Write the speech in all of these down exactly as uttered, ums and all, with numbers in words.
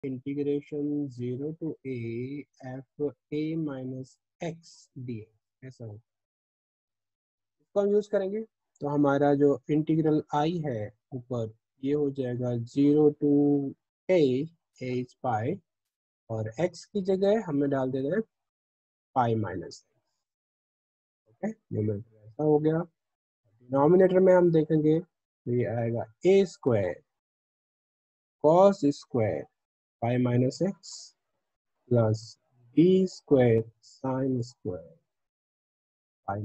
Integration zero to a f a minus x d x, ऐसा हो, इसको हम यूज करेंगे। तो हमारा जो इंटीग्रल आई है ऊपर, ये हो जाएगा zero to a h pi, और x की जगह हमें डाल देना है पाई माइनस। ओके, न्यूमरेटर ऐसा हो गया। डिनोमिनेटर में हम देखेंगे तो ये आएगा a square cos square pi minus x plus b square sine square pi,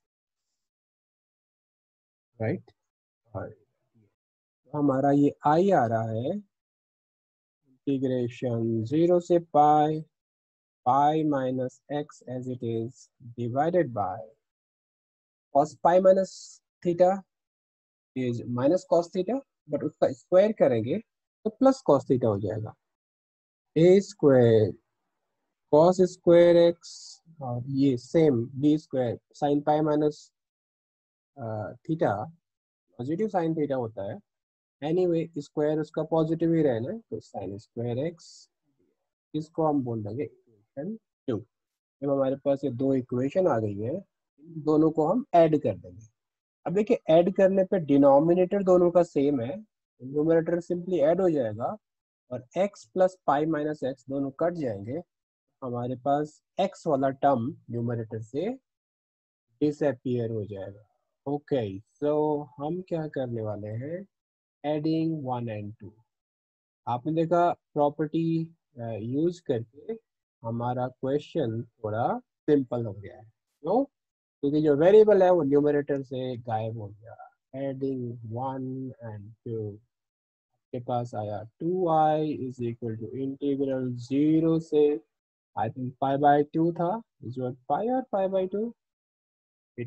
right. और तो हमारा ये आई आ रहा है इंटीग्रेशन जीरो से pi, pi minus x as it is divided by cos pi minus theta is minus cos theta, but उसका square करेंगे तो प्लस कॉस थीटा हो जाएगा। A square cos square x, और ये same b square sine pi minus theta, positive sine theta होता है। Anyway square उसका पॉजिटिव ही रहना है, तो साइन स्क्वायर एक्स, इसको हम बोल देंगे इक्वेशन टू। जब हमारे पास ये दो इक्वेशन आ गई है, दोनों को हम ऐड कर देंगे। अब देखिए ऐड करने पे डिनोमिनेटर दोनों का सेम है, न्यूमरेटर सिंपली ऐड हो जाएगा, और x plus pi minus x दोनों कट जाएंगे। हमारे पास x वाला टर्म न्यूमरेटर से डिसअपियर हो जाएगा। ओके, सो हम क्या करने वाले हैं, एडिंग वन एंड टू। आपने देखा प्रॉपर्टी यूज करके हमारा क्वेश्चन थोड़ा सिंपल हो गया है, क्यों? क्योंकि जो वेरिएबल है वो न्यूमरेटर से गायब हो गया। एडिंग वन एंड टू, के पास आया two I is equal to integral zero से, I think pi by two था, इज व्हाट पाई और pi by two, it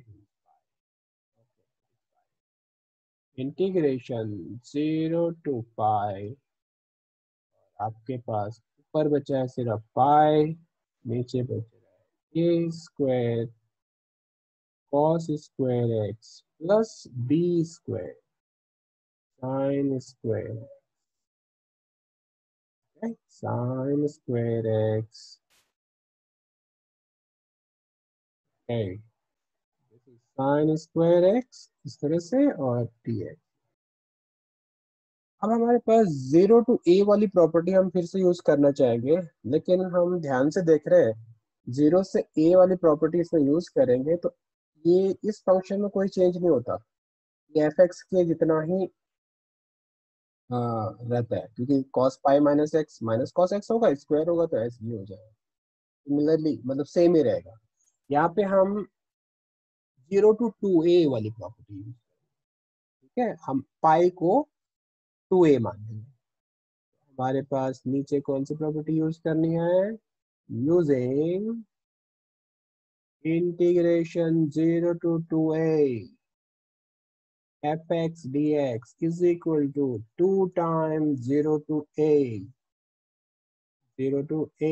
integration zero to pi, आपके पास ऊपर बचा है सिर्फ पाई, नीचे बच रहा है a square cos square x plus b square sine square, sine square x, sine square x इस तरह से, और डी एक्स। अब हमारे पास जीरो टू ए वाली प्रॉपर्टी हम फिर से यूज करना चाहेंगे, लेकिन हम ध्यान से देख रहे हैं जीरो से ए वाली प्रॉपर्टी इसमें यूज करेंगे तो ये इस फंक्शन में कोई चेंज नहीं होता, ये एफ एक्स के जितना ही आ, रहता है, क्योंकि cos pi minus x minus cos x होगा, स्क्वायर होगा तो ऐसे ही हो जाएगा। सिमिलरली मतलब सेम ही रहेगा। यहाँ पे हम जीरो टू टू ए वाली प्रॉपर्टी यूज, ठीक है, हम पाई को टू ए मान लेंगे। हमारे पास नीचे कौन सी प्रॉपर्टी यूज करनी है, using integration zero to two a f x d x is equal to two times zero to a, zero to a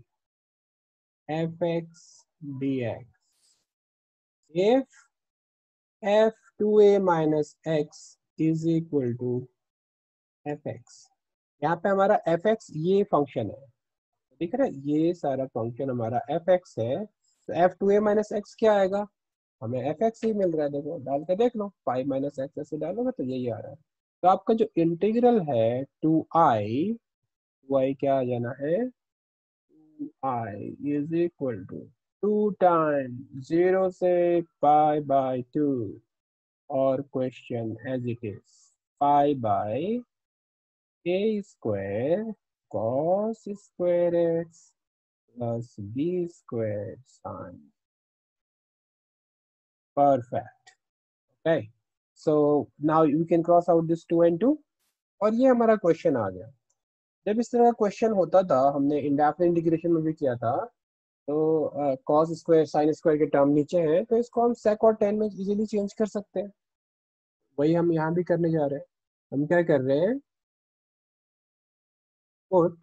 f x d x, if f two a minus x is equal to f x. यहाँ पे हमारा F x ये function है, ठीक है ना, ये सारा फंक्शन हमारा एफ एक्स है, तो f two a minus x क्या आएगा, हमें एफ एक्स ही मिल रहा है। देखो डाल के देख लो, फाइव माइनस एक्स ऐसे डालोगे तो यही आ रहा है। तो आपका जो इंटीग्रल है टू आई, टू आई क्या आ जाना है, two I is equal to two time zero से पाई बाय टू, और question as it is pi by a square cos square x plus b square sine. Perfect. Okay, so now you can cross out this two and two, और ये हमारा question आ गया। जब इस तरह का क्वेश्चन होता था, हमने इंडेफिनिट इंटीग्रेशन में भी किया था, तो कॉस स्क्वायर साइन स्क्वायर के टर्म नीचे हैं, तो इसको हम सेक और टेन में इजीली चेंज कर सकते हैं। वही हम यहाँ भी करने जा रहे हैं। हम क्या कर रहे हैं, put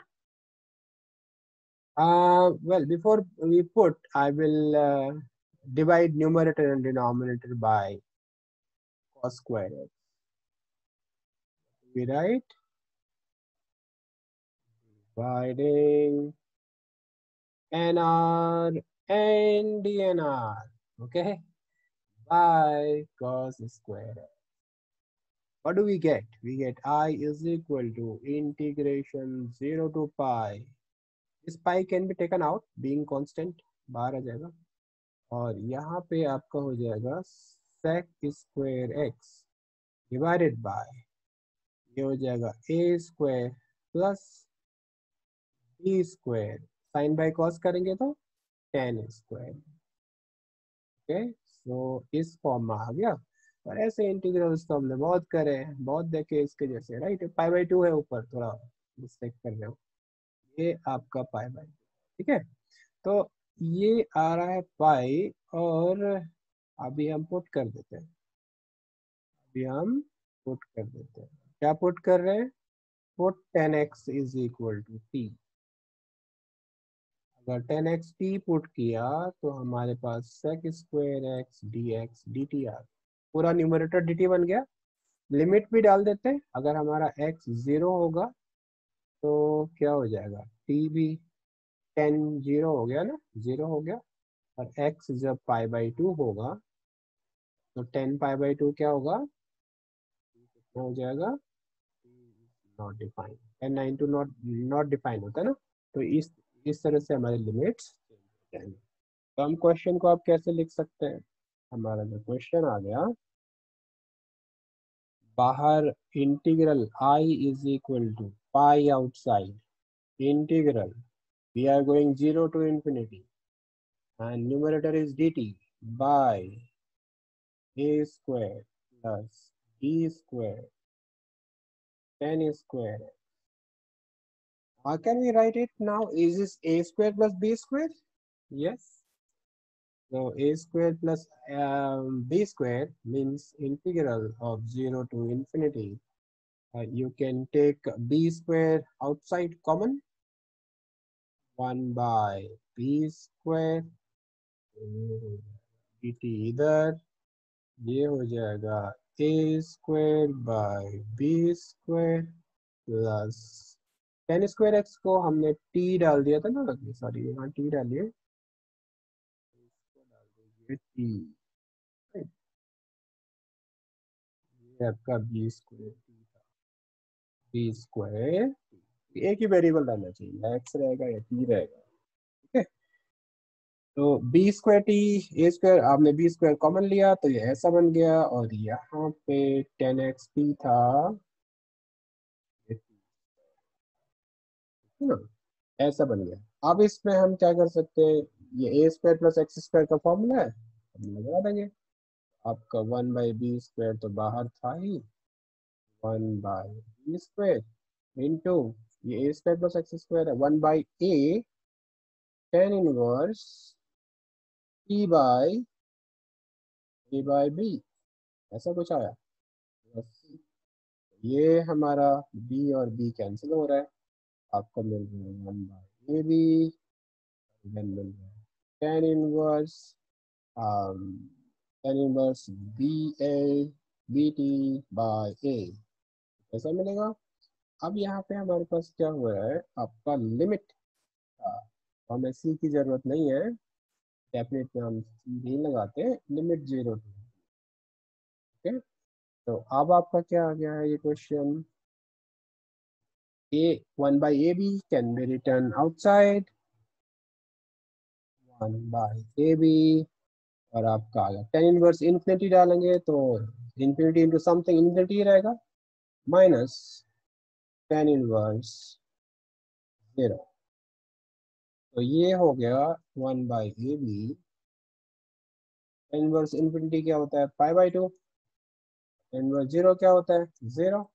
uh, well before we put I will uh, divide numerator and denominator by cos square x, we write dividing N R and D N R, okay, by cos square. What do we get? We get I is equal to integration zero to pi. This pi can be taken out, being constant, बाहर आ जाएगा, और यहाँ पे आपका हो जाएगा sec square x divided by, ये हो जाएगा a square plus b square, sine by cos करेंगे तो टेन स्क्वायर। ओके, सो इस फॉर्म में आ गया। और ऐसे इंटीग्रल्स तो हमने बहुत करे हैं, बहुत देखे इसके जैसे, राइट। पाई बाई टू है ऊपर, थोड़ा मिस्टेक कर रहे हो, ये आपका पाई बाई, ठीक है। तो ये आ रहा है पाई, और अभी हम पुट कर देते हैं, अभी हम पुट कर देते हैं, क्या पुट कर रहे हैं, put tan x is equal to t. अगर टेन एक्स टी पुट किया तो हमारे पास sec square x d x d t आ, पूरा न्यूमरेटर डी टी बन गया। लिमिट भी डाल देते हैं, अगर हमारा x जीरो होगा तो क्या हो जाएगा, t भी टेन जीरो हो गया ना, जीरो हो गया। और x जब पाई बाई टू होगा तो टेन पाई बाई टू क्या होगा, कितना हो जाएगा, not defined, tan nine to not not defined होता है ना। तो इस इस तरह से हमारे लिमिट्स चेंज हो जाएंगे। तो हम क्वेश्चन को आप कैसे लिख सकते हैं, हमारा जो क्वेश्चन आ गया, बाहर integral i is equal to pi outside, integral we are going zero to infinity and numerator is dt by a square plus b square ten square. How can we write it now? Is this a square plus b square? Yes. So a square plus um, b square means integral of zero to infinity. Uh, you can take b square outside common, one by b square dt इधर, ये हो जाएगा a square by b square plus tan square x को हमने T डाल दिया था ना, सॉरी यहाँ टी डालिए, डाल दीजिए टी, ये आपका बी स्क्वायर टी था, बी स्क्वायर एक ही वेरिएबल डालना चाहिए, एक्स रहेगा या टी रहेगा, ठीक है। तो b square t a square, आपने बी स्क्वायर कॉमन लिया तो ये ऐसा बन गया, और यहाँ पे टेन एक्स टी था, ना, ऐसा बन गया। अब इसमें हम क्या कर सकते हैं, ये a square plus x square का फॉर्मूला है, हम लगा देंगे। आपका वन बाई बी स्क्वायर तो बाहर था ही, one by b square into ये a square plus x square है, one by a tan inverse t by a by b, ऐसा कुछ आया। बस ये हमारा बी और बी कैंसिल हो रहा है, आपको मिल रहा है one by a b, then मिल रहा है tan inverse tan inverse b a b t by a, ऐसा मिलेगा। अब यहाँ पे हमारे पास क्या हुआ है, आपका लिमिट, हमें सी की जरूरत नहीं है, डेफिनेट में हम सी नहीं लगाते, लिमिट जीरो टू, ओके। तो अब आपका क्या आ गया है ये question, a one by a b can be return outside, one by a b, और आपका आ गया टेन इनवर्स इन्फिनिटी डालेंगे तो इन्फिनिटी इंटू समथिंग इन्फिनिटी रहेगा, माइनस टेन इनवर्स जीरो, तो ये हो गया one by a b, tan inverse infinity क्या होता है, pi by two, tan inverse zero क्या होता है, जीरो,